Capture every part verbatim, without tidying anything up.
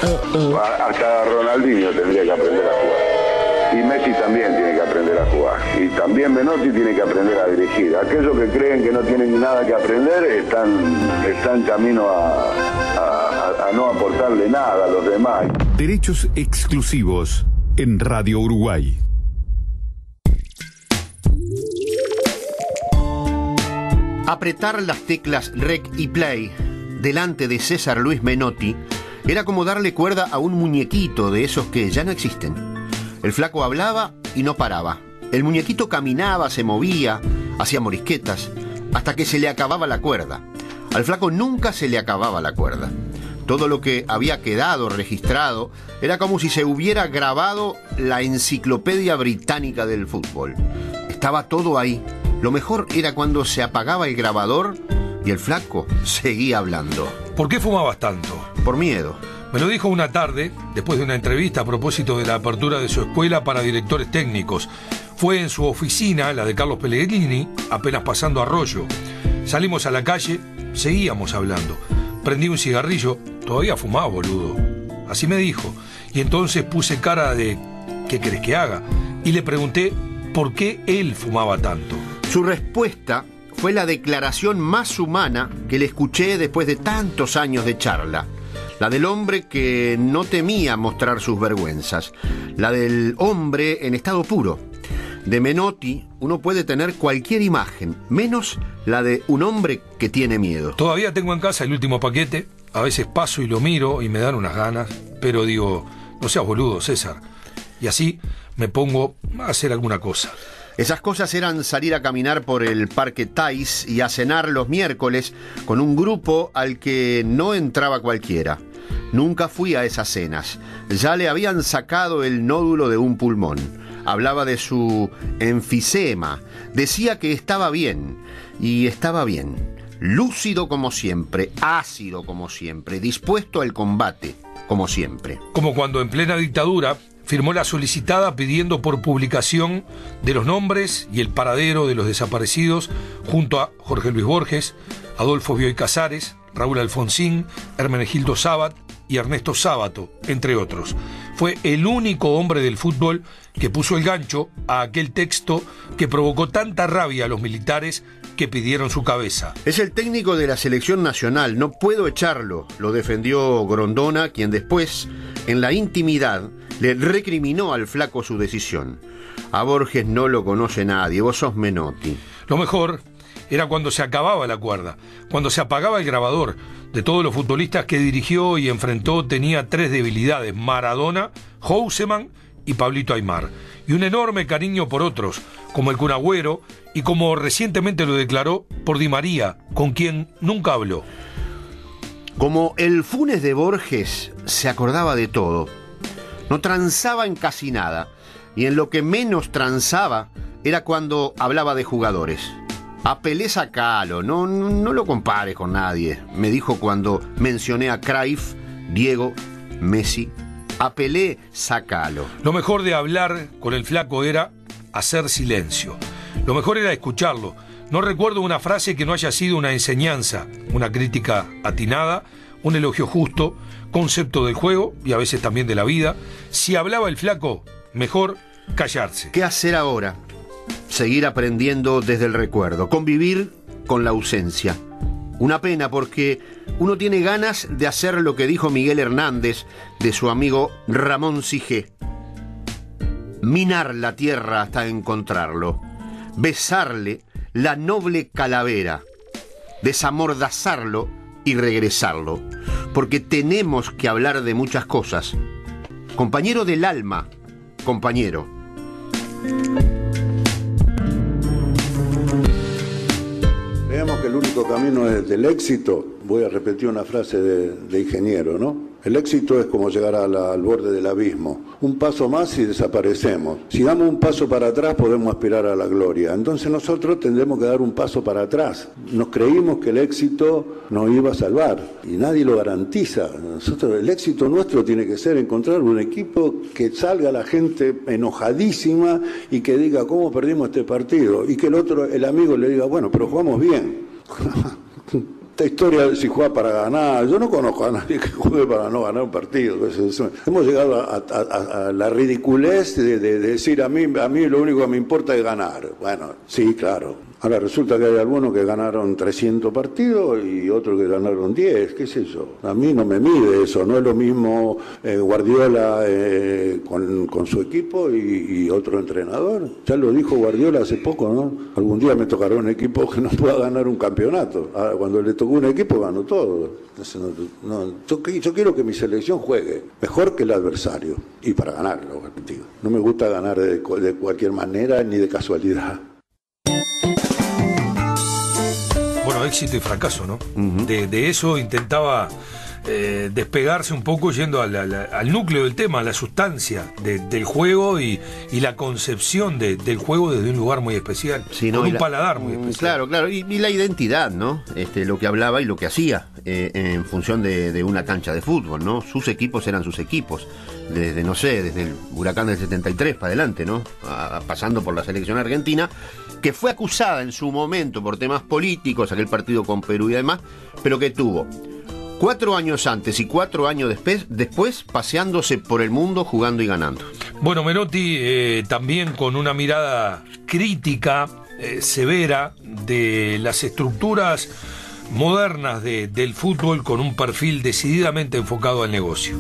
Uh, uh. Hasta Ronaldinho tendría que aprender a jugar. Y Messi también tiene que aprender a jugar. Y también Menotti tiene que aprender a dirigir. Aquellos que creen que no tienen nada que aprender están, están camino a, a, a no aportarle nada a los demás. Derechos exclusivos en Radio Uruguay. Apretar las teclas Rec y Play delante de César Luis Menotti era como darle cuerda a un muñequito de esos que ya no existen. El flaco hablaba y no paraba. El muñequito caminaba, se movía, hacía morisquetas, hasta que se le acababa la cuerda. Al flaco nunca se le acababa la cuerda. Todo lo que había quedado registrado era como si se hubiera grabado la enciclopedia británica del fútbol. Estaba todo ahí. Lo mejor era cuando se apagaba el grabador y el flaco seguía hablando. ¿Por qué fumabas tanto? Por miedo. Me lo dijo una tarde, después de una entrevista a propósito de la apertura de su escuela para directores técnicos. Fue en su oficina, la de Carlos Pellegrini, apenas pasando Arroyo. Salimos a la calle, seguíamos hablando. Prendí un cigarrillo, todavía fumaba, boludo. Así me dijo. Y entonces puse cara de ¿qué querés que haga? Y le pregunté por qué él fumaba tanto. Su respuesta fue la declaración más humana que le escuché después de tantos años de charla. La del hombre que no temía mostrar sus vergüenzas. La del hombre en estado puro. De Menotti uno puede tener cualquier imagen, menos la de un hombre que tiene miedo. Todavía tengo en casa el último paquete. A veces paso y lo miro y me dan unas ganas. Pero digo, no seas boludo, César. Y así me pongo a hacer alguna cosa. Esas cosas eran salir a caminar por el Parque Thais y a cenar los miércoles con un grupo al que no entraba cualquiera. Nunca fui a esas cenas. Ya le habían sacado el nódulo de un pulmón. Hablaba de su enfisema. Decía que estaba bien. Y estaba bien. Lúcido como siempre, ácido como siempre, dispuesto al combate como siempre. Como cuando en plena dictadura firmó la solicitada pidiendo por publicación de los nombres y el paradero de los desaparecidos junto a Jorge Luis Borges, Adolfo Bioy Casares, Raúl Alfonsín, Hermenegildo Sabat y Ernesto Sábato, entre otros. Fue el único hombre del fútbol que puso el gancho a aquel texto que provocó tanta rabia a los militares que pidieron su cabeza. Es el técnico de la selección nacional, no puedo echarlo, lo defendió Grondona, quien después, en la intimidad, le recriminó al flaco su decisión. A Borges no lo conoce nadie, vos sos Menotti. Lo mejor era cuando se acababa la cuerda, cuando se apagaba el grabador. De todos los futbolistas que dirigió y enfrentó tenía tres debilidades: Maradona, Houseman y Pablito Aimar. Y un enorme cariño por otros, como el Kun Agüero y como recientemente lo declaró por Di María, con quien nunca habló. Como el Funes de Borges se acordaba de todo. No transaba en casi nada, y en lo que menos transaba era cuando hablaba de jugadores. A Pelé sacalo, no, no lo compares con nadie, me dijo cuando mencioné a Cruyff, Diego, Messi. A Pelé sacalo. Lo mejor de hablar con el flaco era hacer silencio. Lo mejor era escucharlo. No recuerdo una frase que no haya sido una enseñanza, una crítica atinada, un elogio justo, concepto del juego y a veces también de la vida. Si hablaba el flaco, mejor callarse. ¿Qué hacer ahora? Seguir aprendiendo desde el recuerdo, convivir con la ausencia. Una pena porque uno tiene ganas de hacer lo que dijo Miguel Hernández de su amigo Ramón Sigé. Minar la tierra hasta encontrarlo, besarle la noble calavera, desamordazarlo y regresarlo, porque tenemos que hablar de muchas cosas. Compañero del alma, compañero. Creemos que el único camino es del éxito. Voy a repetir una frase de, de ingeniero, ¿no? El éxito es como llegar a la, al borde del abismo. Un paso más y desaparecemos. Si damos un paso para atrás podemos aspirar a la gloria. Entonces nosotros tendremos que dar un paso para atrás. Nos creímos que el éxito nos iba a salvar y nadie lo garantiza. Nosotros, el éxito nuestro tiene que ser encontrar un equipo que salga la gente enojadísima y que diga cómo perdimos este partido y que el otro, el amigo le diga, bueno, pero jugamos bien. esta historia si juega para ganar, yo no conozco a nadie que juegue para no ganar un partido. Hemos llegado a, a, a, a la ridiculez de, de, de decir a mí, a mí lo único que me importa es ganar. Bueno, sí, claro. Ahora resulta que hay algunos que ganaron trescientos partidos y otros que ganaron diez, qué sé yo. A mí no me mide eso, no es lo mismo eh, Guardiola eh, con, con su equipo y, y otro entrenador. Ya lo dijo Guardiola hace poco, ¿no? Algún día me tocará un equipo que no pueda ganar un campeonato. Ahora, cuando le tocó un equipo ganó todo. Entonces, no, no, yo, yo quiero que mi selección juegue mejor que el adversario y para ganarlo. No me gusta ganar de, de cualquier manera ni de casualidad. Bueno, éxito y fracaso, ¿no? Uh-huh. De, de eso intentaba eh, despegarse un poco yendo a la, la, al núcleo del tema, a la sustancia de, del juego y, y la concepción de, del juego desde un lugar muy especial, sí, ¿no? Con un la, paladar muy especial. Claro, claro, y, y la identidad, ¿no? Este, lo que hablaba y lo que hacía eh, en función de, de una cancha de fútbol, ¿no? Sus equipos eran sus equipos, desde, no sé, desde el Huracán del setenta y tres para adelante, ¿no? A, pasando por la selección argentina, que fue acusada en su momento por temas políticos, aquel partido con Perú y demás, pero que tuvo cuatro años antes y cuatro años después, después paseándose por el mundo, jugando y ganando. Bueno, Menotti eh, también con una mirada crítica, eh, severa, de las estructuras modernas de, del fútbol, con un perfil decididamente enfocado al negocio.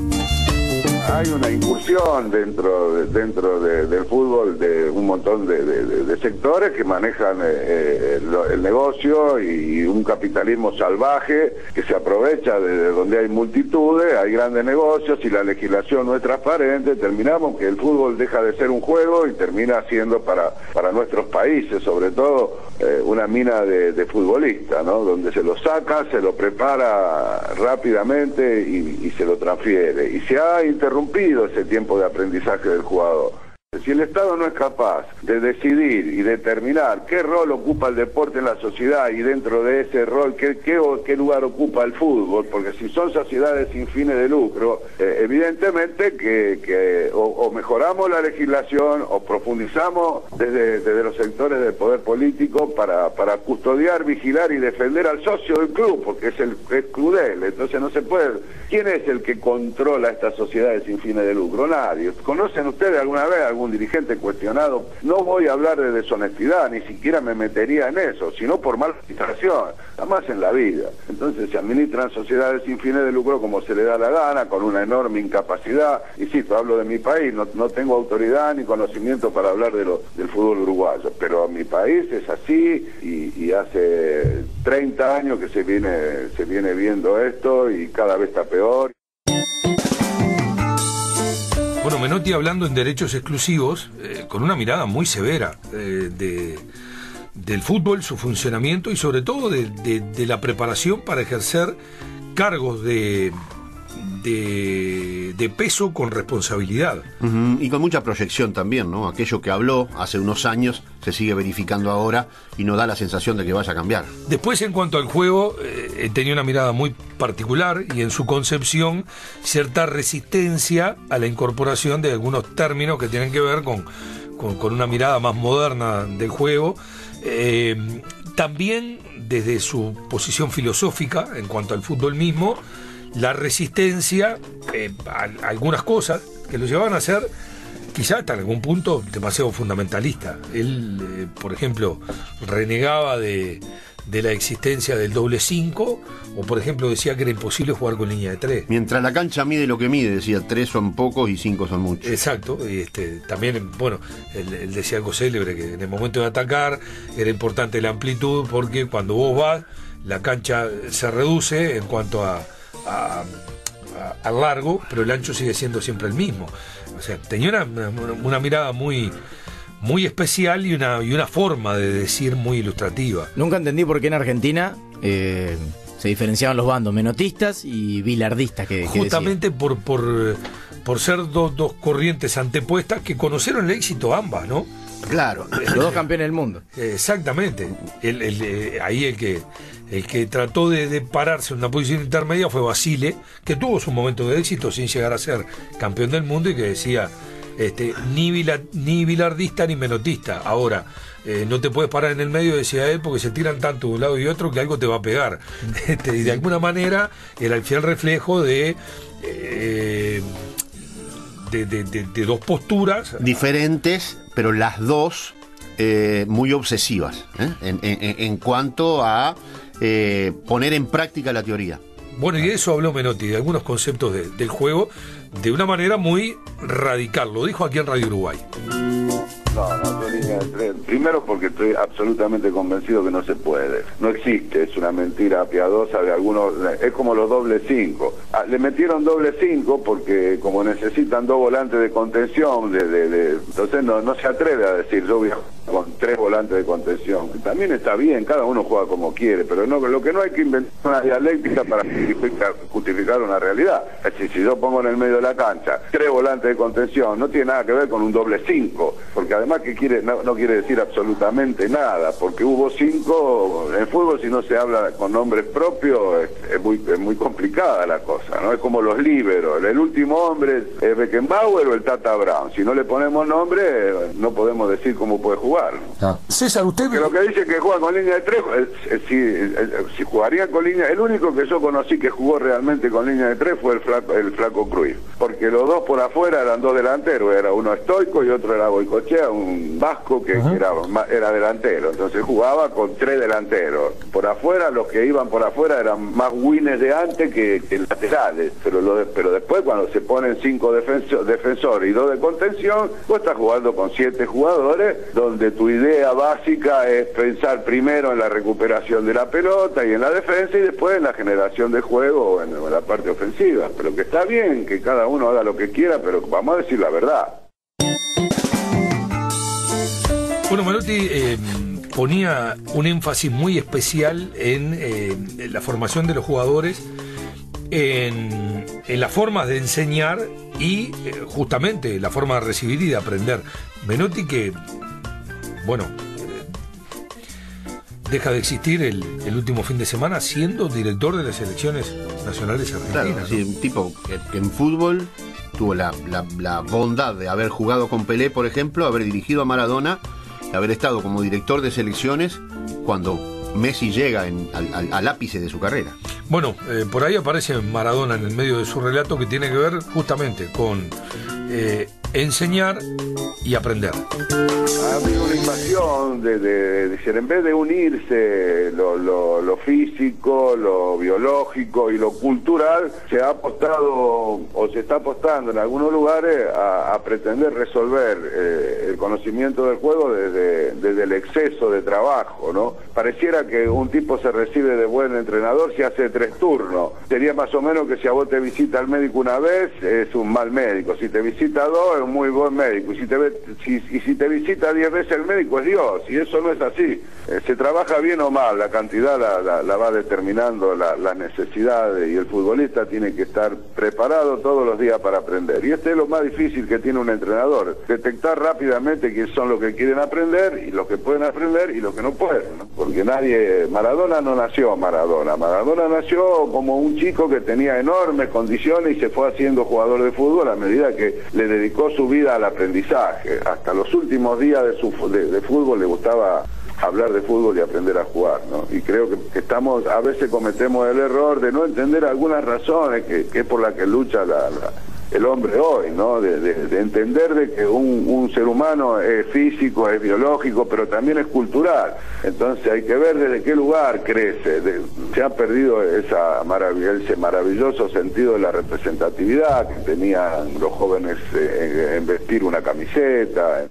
Hay una incursión dentro de, dentro de, del fútbol de un montón de, de, de sectores que manejan eh, el, el negocio y un capitalismo salvaje que se aprovecha de donde hay multitudes, hay grandes negocios y la legislación no es transparente. Terminamos que el fútbol deja de ser un juego y termina siendo para, para nuestros países, sobre todo, eh, una mina de, de futbolistas, ¿no? Donde se lo saca, se lo prepara rápidamente y, y se lo transfiere. Y se ha interrumpido ese tiempo de aprendizaje del jugador. Si el Estado no es capaz de decidir y determinar qué rol ocupa el deporte en la sociedad y dentro de ese rol qué, qué, qué lugar ocupa el fútbol, porque si son sociedades sin fines de lucro, eh, evidentemente que, que o, o mejoramos la legislación o profundizamos desde, desde los sectores del poder político para, para custodiar, vigilar y defender al socio del club, porque es el es crudel. Entonces no se puede. ¿Quién es el que controla estas sociedades sin fines de lucro? Nadie. ¿Conocen ustedes alguna vez algún dirigente cuestionado? No voy a hablar de deshonestidad, ni siquiera me metería en eso, sino por mala administración, jamás en la vida. Entonces se administran sociedades sin fines de lucro como se le da la gana, con una enorme incapacidad. Y sí, hablo de mi país, no, no tengo autoridad ni conocimiento para hablar de lo, del fútbol uruguayo, pero mi país es así y, y hace treinta años que se viene, se viene viendo esto y cada vez está peor. Bueno, Menotti hablando en derechos exclusivos, eh, con una mirada muy severa eh, de, del fútbol, su funcionamiento y sobre todo de, de, de la preparación para ejercer cargos de, de, de peso con responsabilidad. Uh-huh. Y con mucha proyección también, ¿no? Aquello que habló hace unos años se sigue verificando ahora y no da la sensación de que vaya a cambiar. Después, en cuanto al juego, eh, tenía una mirada muy particular y en su concepción cierta resistencia a la incorporación de algunos términos que tienen que ver con, con, con una mirada más moderna del juego. Eh, también desde su posición filosófica en cuanto al fútbol mismo, la resistencia eh, a, a algunas cosas que lo llevaban a ser quizá hasta algún punto demasiado fundamentalista. Él, eh, por ejemplo, renegaba de, de la existencia del doble cinco, o por ejemplo decía que era imposible jugar con línea de tres. Mientras la cancha mide lo que mide, decía, tres son pocos y cinco son muchos. Exacto, y este, también, bueno, él, él decía algo célebre, que en el momento de atacar era importante la amplitud, porque cuando vos vas, la cancha se reduce en cuanto a, a, a, a largo, pero el ancho sigue siendo siempre el mismo. O sea, tenía una, una, una mirada muy, muy especial y una, y una forma de decir muy ilustrativa. Nunca entendí por qué en Argentina eh, se diferenciaban los bandos, menotistas y bilardistas. Que, que Justamente por, por, por ser dos, dos corrientes antepuestas que conocieron el éxito ambas, ¿no? Claro, los dos campeones del mundo. Exactamente. El, el, el, ahí el que, el que trató de, de pararse en una posición intermedia fue Basile, que tuvo su momento de éxito sin llegar a ser campeón del mundo y que decía este, ni, bila, ni bilardista ni menotista. Ahora, eh, no te puedes parar en el medio y decir a él porque se tiran tanto de un lado y otro que algo te va a pegar. Este, y de alguna manera era el fiel reflejo de, eh, de, de, de, de dos posturas diferentes, pero las dos eh, muy obsesivas, ¿eh? en, en, en cuanto a eh, poner en práctica la teoría. Bueno, y de eso habló Menotti, de algunos conceptos de, del juego, de una manera muy radical. Lo dijo aquí en Radio Uruguay. No, no, yo línea de tres. Primero porque estoy absolutamente convencido que no se puede. No existe, es una mentira piadosa de algunos, es como los doble cinco. Ah, le metieron doble cinco porque como necesitan dos volantes de contención, de, de, de, entonces no, no se atreve a decir yo voy a jugar con tres volantes de contención. También está bien, cada uno juega como quiere, pero no, lo que no hay que inventar una dialéctica para justificar, justificar una realidad. Es decir, si yo pongo en el medio de la cancha tres volantes de contención, no tiene nada que ver con un doble cinco, porque además que quiere no, no quiere decir absolutamente nada, porque hubo cinco en fútbol. Si no se habla con nombres propios es, es muy es muy complicada la cosa, ¿no? Es como los líberos, el último hombre es Beckenbauer o el Tata Brown. Si no le ponemos nombre no podemos decir cómo puede jugar, ¿no? Ah. César, usted que lo que dice que juega con línea de tres, es, es, si, es, si jugaría con línea, el único que yo conocí que jugó realmente con línea de tres fue el flaco, el flaco Cruyff, porque los dos por afuera eran dos delanteros, era uno estoico y otro era Boicochea, un vasco que, que era, era delantero, entonces jugaba con tres delanteros. Por afuera, los que iban por afuera eran más wines de antes que, que laterales, pero, lo de, pero después cuando se ponen cinco defensores defensor y dos de contención, vos estás jugando con siete jugadores, donde tu idea básica es pensar primero en la recuperación de la pelota y en la defensa y después en la generación de juego o en, en la parte ofensiva. Pero que está bien que cada uno haga lo que quiera, pero vamos a decir la verdad. Bueno, Menotti eh, ponía un énfasis muy especial en, eh, en la formación de los jugadores, en, en las formas de enseñar y eh, justamente la forma de recibir y de aprender. Menotti que, bueno, eh, deja de existir el, el último fin de semana siendo director de las selecciones nacionales argentinas. Claro, sí, un tipo que, que en fútbol tuvo la, la, la bondad de haber jugado con Pelé, por ejemplo, haber dirigido a Maradona, de haber estado como director de selecciones cuando Messi llega en, al, al, al ápice de su carrera. Bueno, eh, por ahí aparece Maradona en el medio de su relato que tiene que ver justamente con eh, enseñar y aprender. Ha habido una invasión de, de, de decir, en vez de unirse lo, lo, lo físico, lo biológico y lo cultural, se ha apostado o se está apostando en algunos lugares a, a pretender resolver eh, el conocimiento del juego desde, desde el exceso de trabajo, ¿no? Pareciera que un tipo se recibe de buen entrenador si hace tres turnos. Sería más o menos que si a vos te visita el médico una vez, es un mal médico. Si te visita dos, es un muy buen médico. Y si te, si, y si te visita diez veces el médico, es Dios. Y eso no es así. Eh, se trabaja bien o mal, la cantidad la, la, la va determinando la, las necesidades, y el futbolista tiene que estar preparado todos los días para aprender. Y este es lo más difícil que tiene un entrenador, detectar rápidamente quiénes son los que quieren aprender y los que pueden aprender y los que no pueden, ¿no? Porque nadie, Maradona no nació Maradona, Maradona nació como un chico que tenía enormes condiciones y se fue haciendo jugador de fútbol a medida que le dedicó su vida al aprendizaje. Hasta los últimos días de su de, de fútbol le gustaba hablar de fútbol y aprender a jugar, ¿no? Y creo que, que estamos, a veces cometemos el error de no entender algunas razones que, que es por la que lucha la, la, el hombre hoy, ¿no? De, de, de entender de que un, un ser humano es físico, es biológico, pero también es cultural. Entonces hay que ver desde qué lugar crece. De, se ha perdido esa marav ese maravilloso sentido de la representatividad que tenían los jóvenes eh, en vestir una camiseta.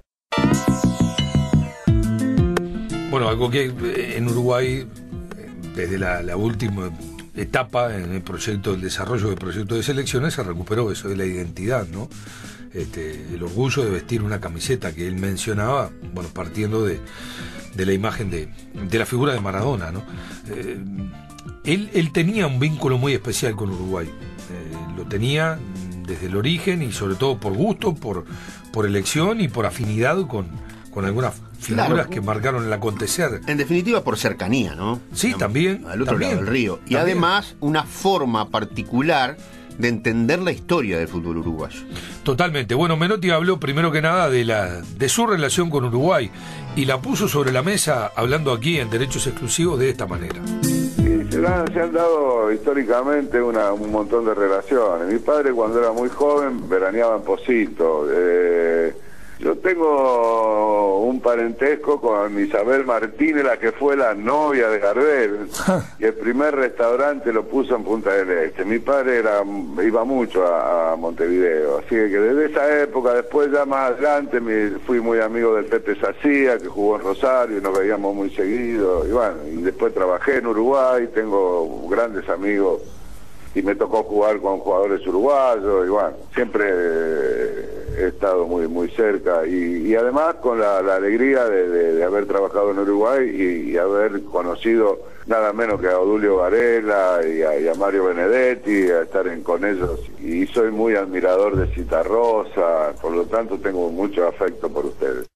Bueno, algo que en Uruguay, desde la, la última etapa en el proyecto, el desarrollo del proyecto de selecciones, se recuperó eso de la identidad, ¿no? Este, el orgullo de vestir una camiseta que él mencionaba, bueno, partiendo de, de la imagen de, de la figura de Maradona, ¿no? Eh, él, él tenía un vínculo muy especial con Uruguay, eh, lo tenía desde el origen y sobre todo por gusto, por, por elección y por afinidad con, con algunas figuras, claro, que marcaron el acontecer. En definitiva, por cercanía, ¿no? Sí, digamos, también. Al otro también, lado del río. Y también. además, una forma particular de entender la historia del fútbol uruguayo. Totalmente. Bueno, Menotti habló primero que nada de la de su relación con Uruguay y la puso sobre la mesa hablando aquí en Derechos Exclusivos de esta manera. Sí, se han, se han dado históricamente una, un montón de relaciones. Mi padre cuando era muy joven veraneaba en Posito. Eh, yo tengo un parentesco con Isabel Martínez, la que fue la novia de Gardel, y el primer restaurante lo puso en Punta del Este. Mi padre era, iba mucho a, a Montevideo, así que desde esa época, después ya más adelante, me, fui muy amigo del Pepe Sacía, que jugó en Rosario, y nos veíamos muy seguido, y bueno, y después trabajé en Uruguay, tengo grandes amigos, y me tocó jugar con jugadores uruguayos, y bueno, siempre eh, he estado muy muy cerca, y, y además con la, la alegría de, de, de haber trabajado en Uruguay y, y haber conocido nada menos que a Odulio Varela y a, y a Mario Benedetti, a estar en, con ellos, y soy muy admirador de Citarrosa, por lo tanto tengo mucho afecto por ustedes.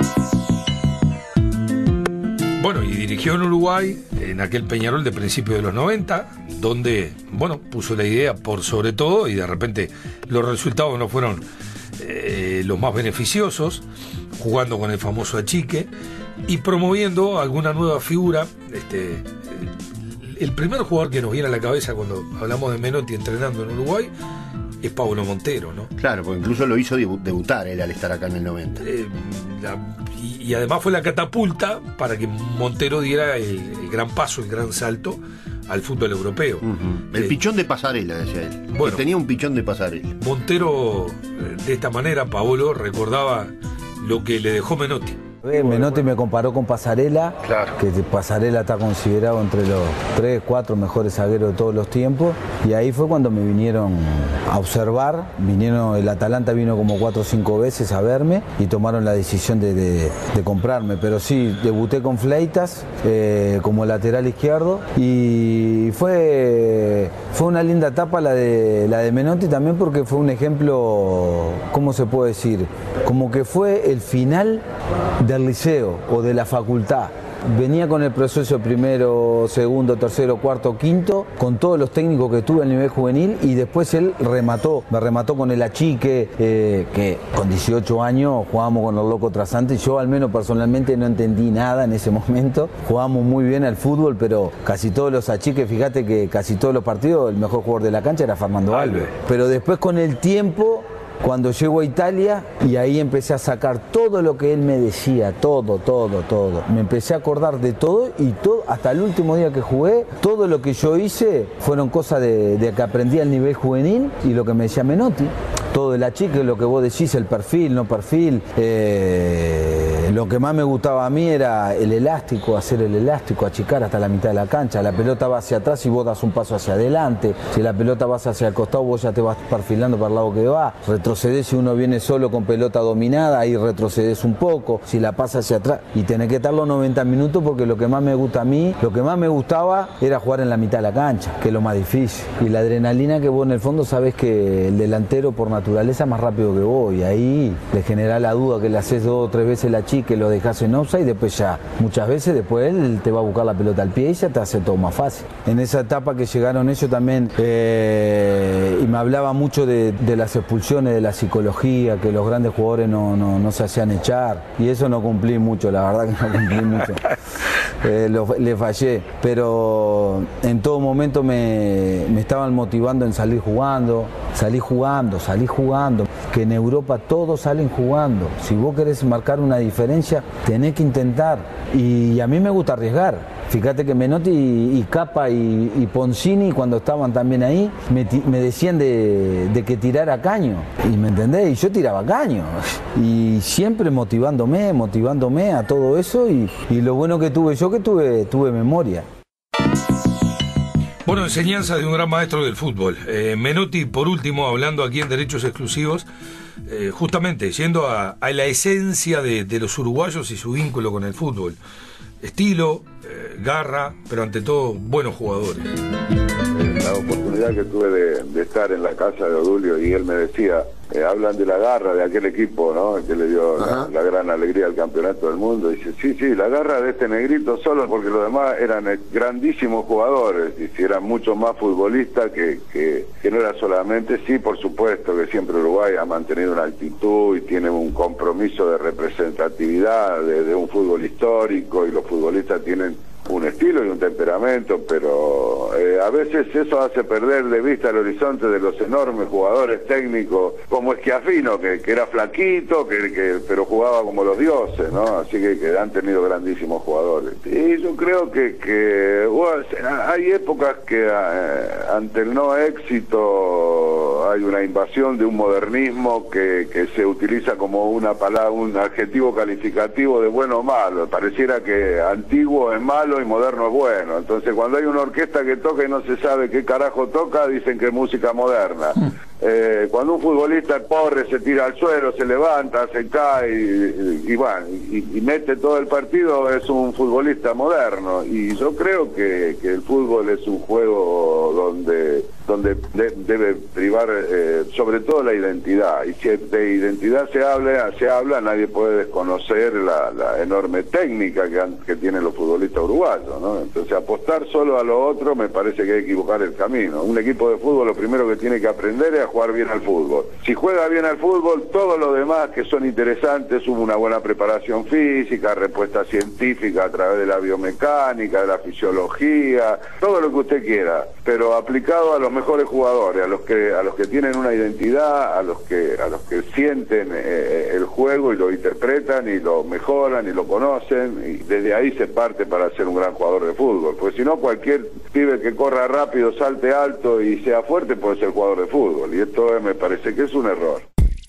Bueno, y dirigió en Uruguay, en aquel Peñarol de principios de los noventa, donde, bueno, puso la idea por sobre todo, y de repente los resultados no fueron eh, los más beneficiosos, jugando con el famoso achique, y promoviendo alguna nueva figura. Este, el, el primer jugador que nos viene a la cabeza cuando hablamos de Menotti entrenando en Uruguay es Pablo Montero, ¿no? Claro, porque incluso lo hizo debutar él al estar acá en el noventa. Eh, la, y, y además fue la catapulta para que Montero diera el, el gran paso, el gran salto al fútbol europeo. Uh-huh. El eh, pichón de pasarela, decía él. Bueno, tenía un pichón de pasarela. Montero, de esta manera, Paolo recordaba lo que le dejó Menotti. Menotti me comparó con Pasarela, claro, que Pasarela está considerado entre los tres, cuatro mejores zagueros de todos los tiempos, y ahí fue cuando me vinieron a observar, vinieron, el Atalanta vino como cuatro o cinco veces a verme y tomaron la decisión de, de, de comprarme, pero sí, debuté con Fleitas eh, como lateral izquierdo, y fue, fue una linda etapa la de, la de Menotti también, porque fue un ejemplo, ¿cómo se puede decir? Como que fue el final del liceo o de la facultad. Venía con el proceso primero, segundo, tercero, cuarto, quinto, con todos los técnicos que tuve a nivel juvenil, y después él remató, me remató con el achique, eh, que con dieciocho años jugábamos con el Loco Trasante. Yo al menos personalmente no entendí nada en ese momento, jugábamos muy bien al fútbol, pero casi todos los achiques, fíjate que casi todos los partidos el mejor jugador de la cancha era Fernando Alves. Pero después con el tiempo, cuando llego a Italia, y ahí empecé a sacar todo lo que él me decía, todo, todo, todo. Me empecé a acordar de todo, y todo, hasta el último día que jugué, todo lo que yo hice fueron cosas de, de que aprendí al nivel juvenil y lo que me decía Menotti. Todo el achique, lo que vos decís, el perfil, no perfil. Eh, lo que más me gustaba a mí era el elástico, hacer el elástico, achicar hasta la mitad de la cancha. La pelota va hacia atrás y vos das un paso hacia adelante. Si la pelota vas hacia el costado, vos ya te vas perfilando para el lado que va. Retrocedés si uno viene solo con pelota dominada, ahí retrocedés un poco. Si la pasa hacia atrás, y tenés que estar los noventa minutos, porque lo que más me gusta a mí, lo que más me gustaba era jugar en la mitad de la cancha, que es lo más difícil. Y la adrenalina que vos en el fondo sabés que el delantero por naturaleza es más rápido que vos, y ahí le genera la duda que le haces dos o tres veces la chica, lo dejás en offside, y después ya, muchas veces después él te va a buscar la pelota al pie y ya te hace todo más fácil. En esa etapa que llegaron ellos también, eh, y me hablaba mucho de, de las expulsiones, de la psicología, que los grandes jugadores no, no, no se hacían echar, y eso no cumplí mucho, la verdad que no cumplí mucho. Eh, lo, le fallé, pero en todo momento me, me estaban motivando en salir jugando, salir jugando, salir jugando, que en Europa todos salen jugando. Si vos querés marcar una diferencia, tenés que intentar, y a mí me gusta arriesgar. Fíjate que Menotti y, y Capa y, y Poncini, cuando estaban también ahí, me, me decían de, de que tirara caño, y me entendés, y yo tiraba caño, y siempre motivándome, motivándome a todo eso, y, y lo bueno que tuve yo, que tuve, tuve memoria. Bueno, enseñanza de un gran maestro del fútbol. Eh, Menotti, por último, hablando aquí en Derechos Exclusivos, eh, justamente yendo a, a la esencia de, de los uruguayos y su vínculo con el fútbol. Estilo, eh, garra, pero ante todo buenos jugadores. La oportunidad que tuve de, de estar en la casa de Odulio, y él me decía, eh, hablan de la garra de aquel equipo, ¿no? Que le dio la, la gran alegría al campeonato del mundo. Dice, sí, sí, la garra de este negrito solo porque los demás eran grandísimos jugadores, y si eran mucho más futbolistas que, que, que no era solamente, sí, por supuesto que siempre Uruguay ha mantenido una actitud y tiene un compromiso de representatividad de, de un fútbol histórico, y los futbolistas tienen un estilo y un temperamento, pero eh, a veces eso hace perder de vista el horizonte de los enormes jugadores técnicos, como Schiaffino, que, que era flaquito, que, que pero jugaba como los dioses, ¿no? Así que, que han tenido grandísimos jugadores. Y yo creo que, que bueno, hay épocas que eh, ante el no éxito hay una invasión de un modernismo que, que se utiliza como una palabra, un adjetivo calificativo de bueno o malo. Pareciera que antiguo es malo y moderno es bueno. Entonces cuando hay una orquesta que toca y no se sabe qué carajo toca, dicen que es música moderna. Eh, cuando un futbolista corre, se tira al suelo, se levanta, se cae y, y, y bueno, y, y mete todo el partido, es un futbolista moderno. Y yo creo que, que el fútbol es un juego donde donde de, debe privar eh, sobre todo la identidad, y si de identidad se habla, se habla nadie puede desconocer la, la enorme técnica que, han, que tienen los futbolistas uruguayos, ¿no? Entonces apostar solo a lo otro me parece que hay que equivocar el camino. Un equipo de fútbol lo primero que tiene que aprender es a jugar bien al fútbol. Si juega bien al fútbol, todo lo demás que son interesantes, hubo una buena preparación física, respuesta científica a través de la biomecánica, de la fisiología, todo lo que usted quiera, pero aplicado a los mejores jugadores, a los que a los que tienen una identidad, a los que a los que sienten eh, el juego y lo interpretan y lo mejoran y lo conocen, y desde ahí se parte para ser un gran jugador de fútbol, porque si no cualquier pibe que corra rápido, salte alto y sea fuerte puede ser jugador de fútbol, y esto eh, me parece que es un error.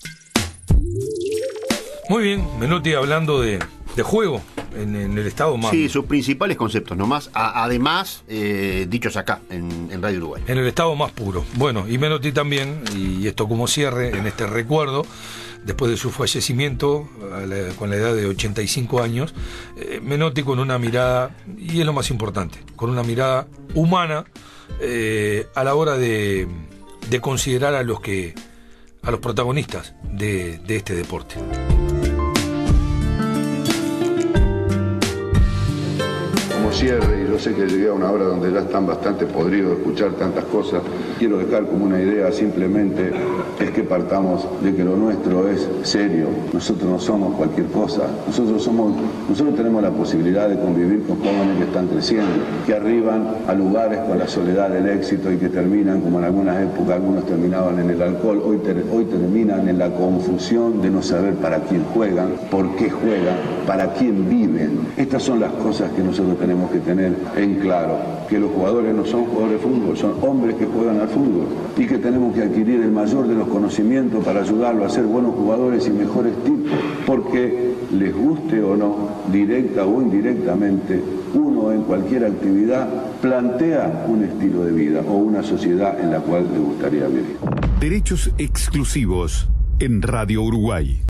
Muy bien, Menotti, hablando de, de juego en, en el estado más... Sí, sus principales conceptos nomás, a, además eh, dichos acá, en, en Radio Uruguay. En el estado más puro. Bueno, y Menotti también, y esto como cierre en este recuerdo, después de su fallecimiento, a la, con la edad de ochenta y cinco años, eh, Menotti con una mirada, y es lo más importante, con una mirada humana eh, a la hora de, de considerar a los que a los protagonistas de, de este deporte. Cierre, y yo sé que llegué a una hora donde ya están bastante podridos de escuchar tantas cosas. Quiero dejar como una idea simplemente es que partamos de que lo nuestro es serio. Nosotros no somos cualquier cosa. Nosotros somos, nosotros tenemos la posibilidad de convivir con jóvenes que están creciendo, que arriban a lugares con la soledad del éxito y que terminan, como en algunas épocas algunos terminaban en el alcohol, hoy, ter, hoy terminan en la confusión de no saber para quién juegan, por qué juegan, para quién viven. Estas son las cosas que nosotros tenemos que tener en claro, que los jugadores no son jugadores de fútbol, son hombres que juegan al fútbol, y que tenemos que adquirir el mayor de los conocimientos para ayudarlos a ser buenos jugadores y mejores tipos, porque les guste o no, directa o indirectamente, uno en cualquier actividad plantea un estilo de vida o una sociedad en la cual le gustaría vivir. Derechos exclusivos en Radio Uruguay.